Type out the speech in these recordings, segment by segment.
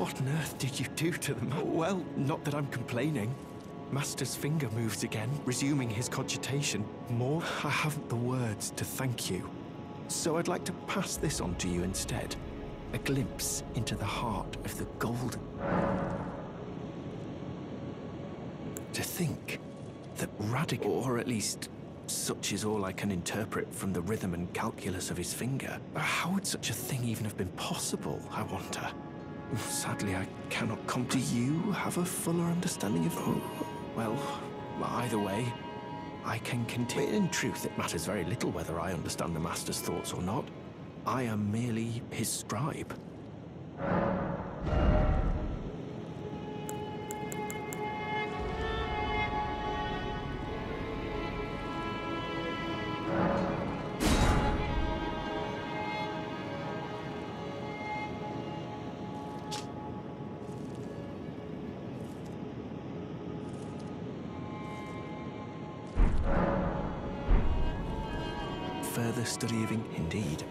What on earth did you do to them? Well, not that I'm complaining. Master's finger moves again, resuming his cogitation. More, I haven't the words to thank you. So I'd like to pass this on to you instead. A glimpse into the heart of the golden. To think that radical, or at least such is all I can interpret from the rhythm and calculus of his finger. How would such a thing even have been possible, I wonder? Sadly, I cannot come to you have a fuller understanding of... Well, either way, I can continue. In truth, it matters very little whether I understand the Master's thoughts or not. I am merely his scribe. Further study of indeed.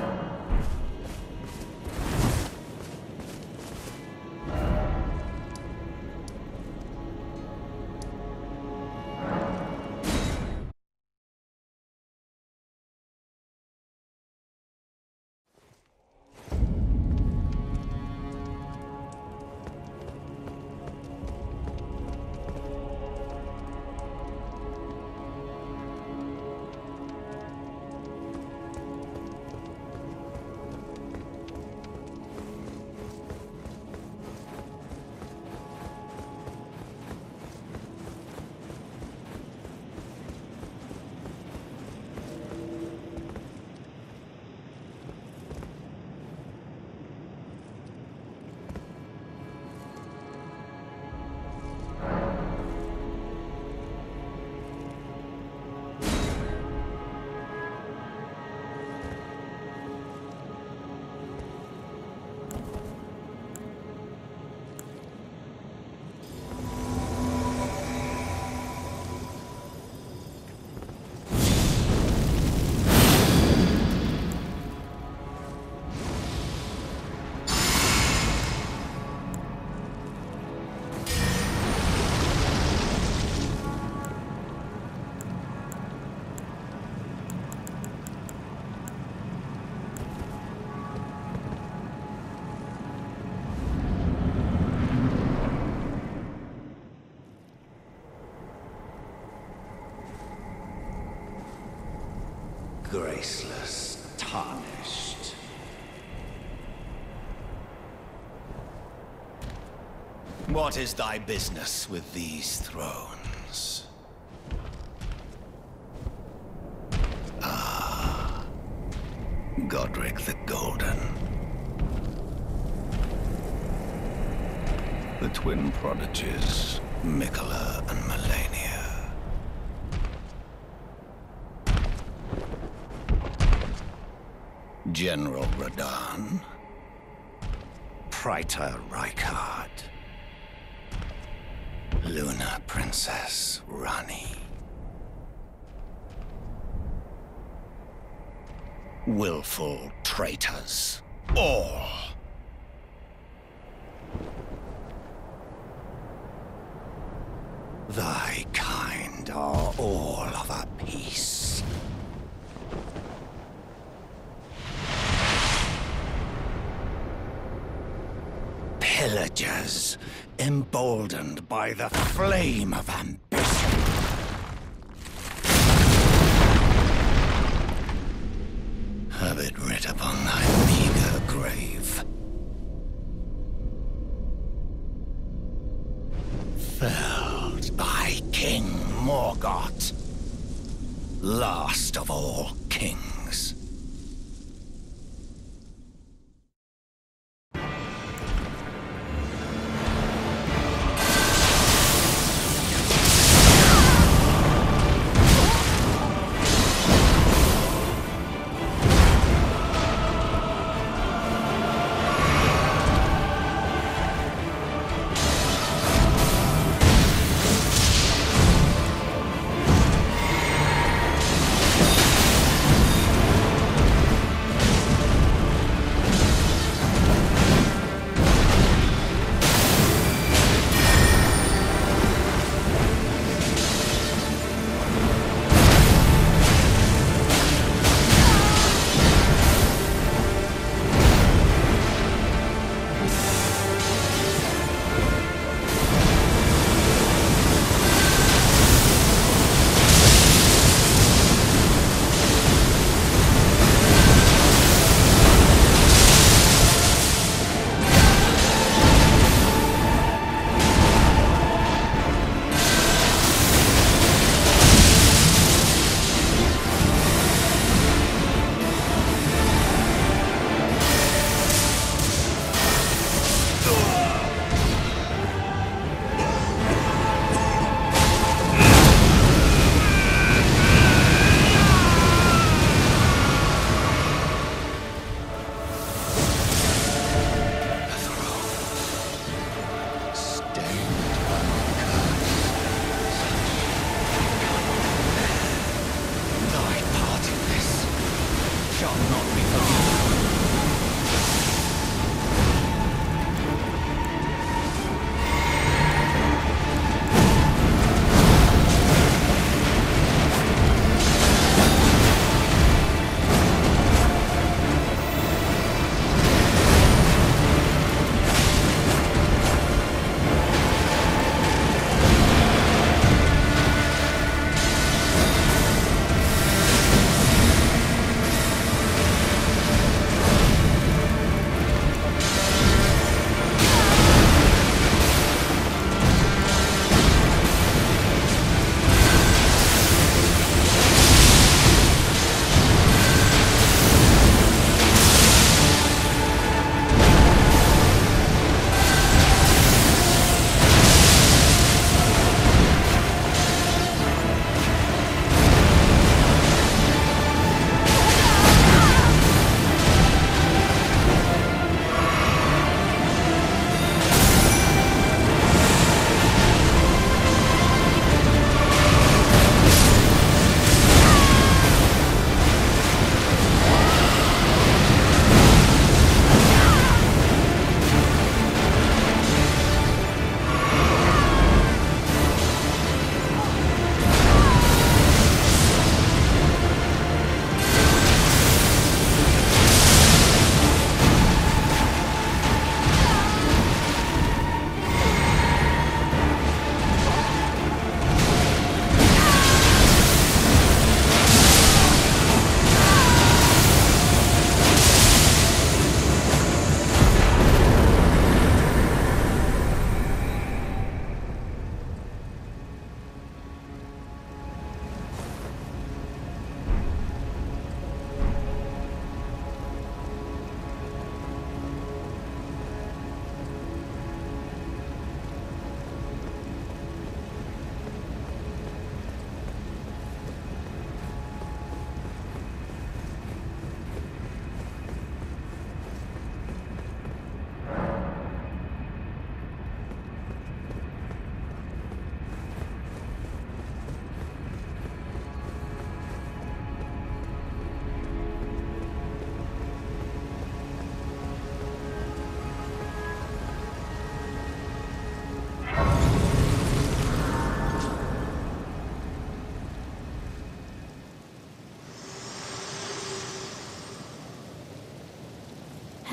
Graceless, tarnished. What is thy business with these thrones? Ah, Godric the Golden. The twin prodigies, Mikola and Melania. General Radahn, Praetor Rykard, Lunar Princess Rani, willful traitors, all. Thy kind are all of a piece. Pillagers, emboldened by the flame of ambition. Have it writ upon thy meager grave. Felled by King Morgott, last of all kings.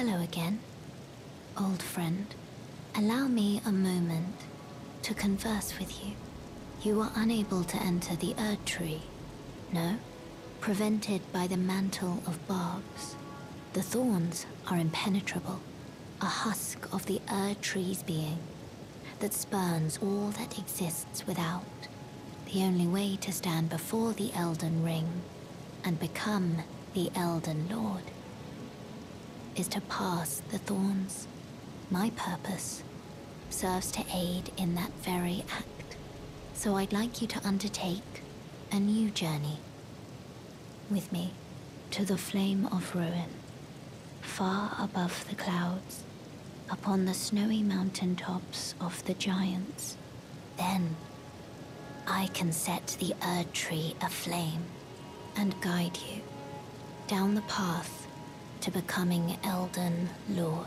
Hello again, old friend. Allow me a moment to converse with you. You are unable to enter the Erdtree, no? Prevented by the mantle of barbs. The thorns are impenetrable, a husk of the Erdtree's being that spurns all that exists without. The only way to stand before the Elden Ring and become the Elden Lord is to pass the thorns. My purpose serves to aid in that very act. So I'd like you to undertake a new journey with me to the Flame of Ruin, far above the clouds, upon the snowy mountaintops of the giants. Then I can set the Erdtree aflame and guide you down the path to becoming Elden Lord.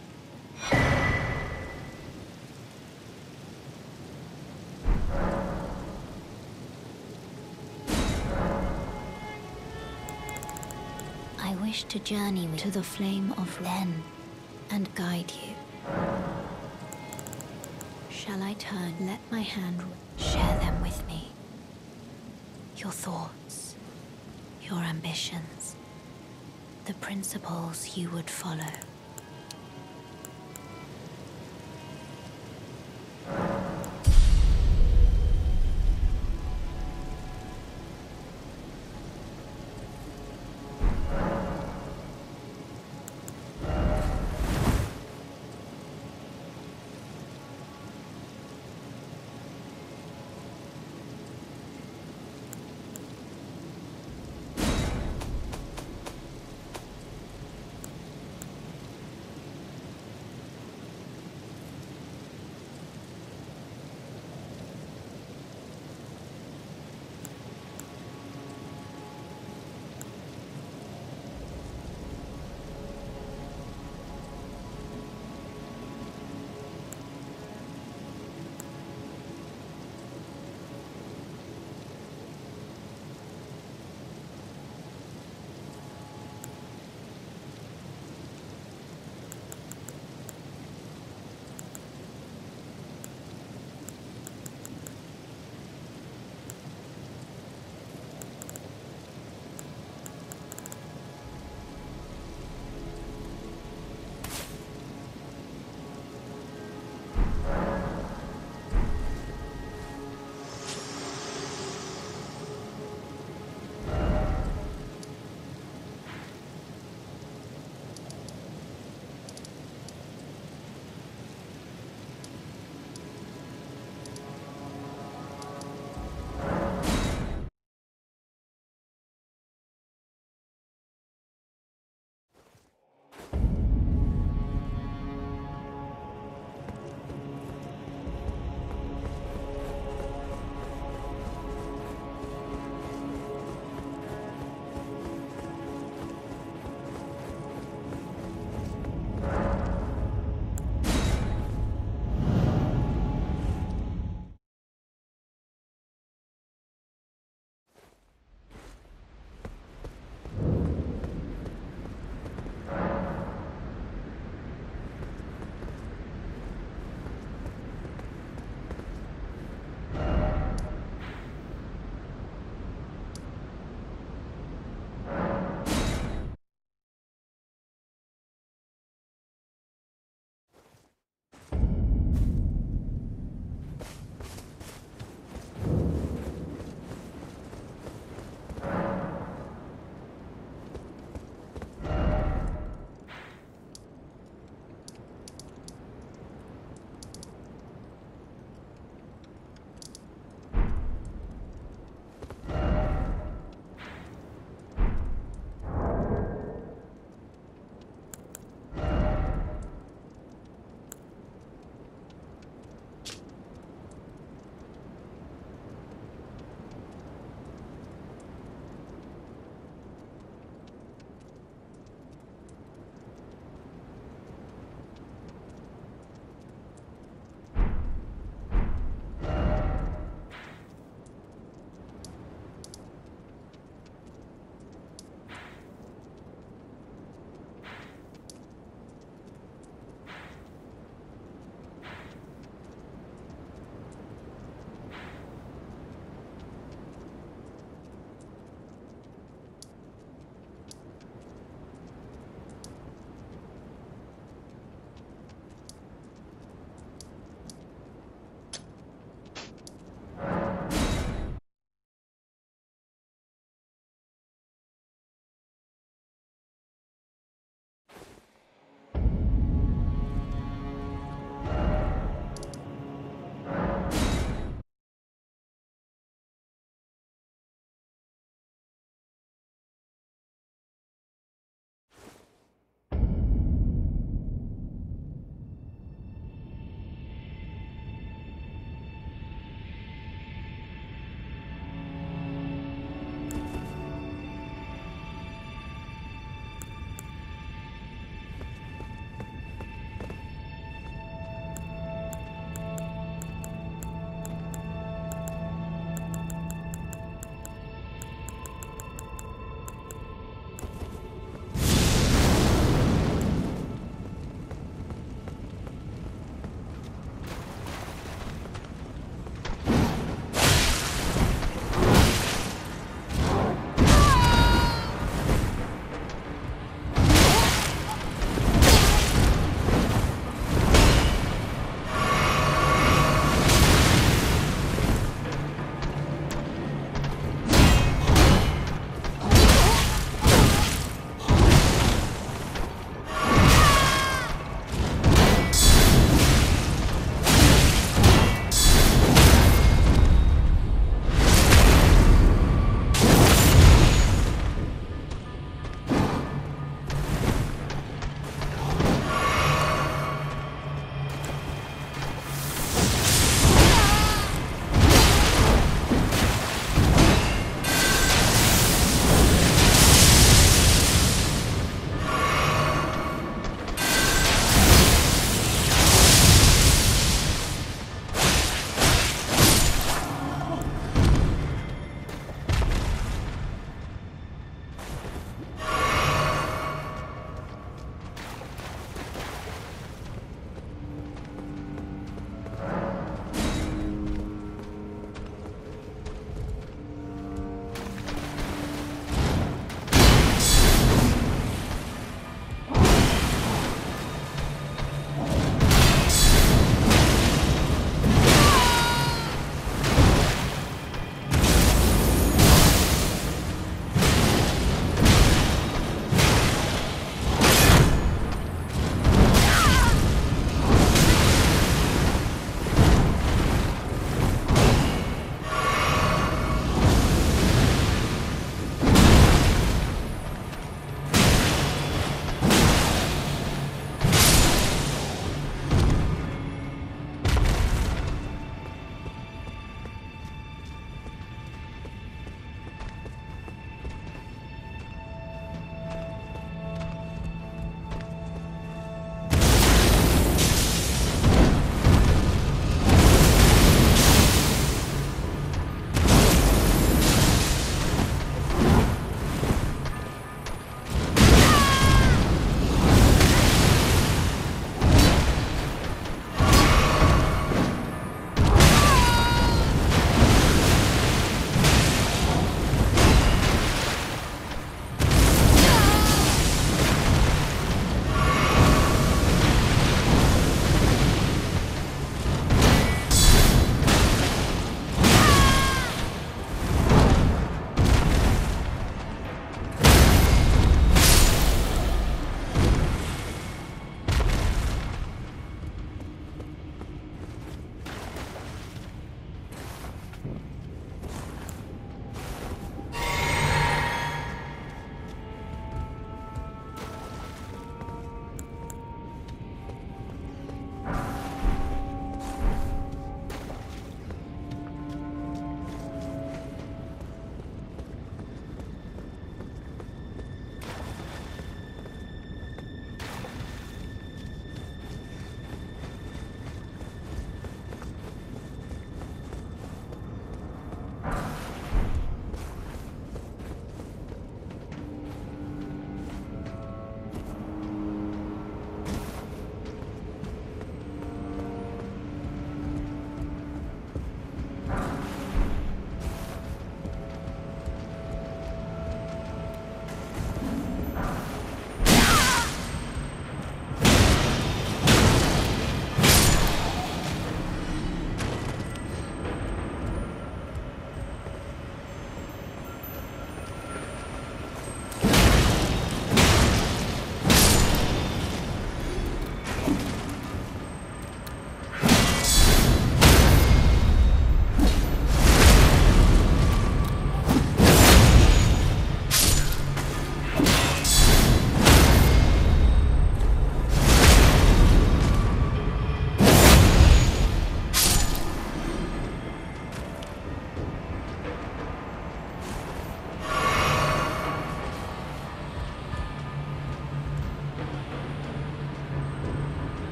I wish to journey to the Flame of Ruin and guide you. Shall I turn? Let my hand share them with me. Your thoughts, your ambitions, the principles you would follow.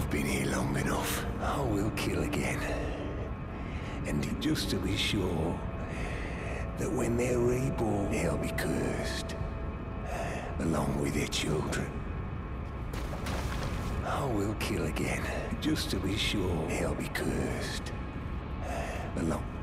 I've been here long enough. I will kill again. And just to be sure that when they're reborn, they'll be cursed, along with their children. I will kill again, just to be sure they'll be cursed, along.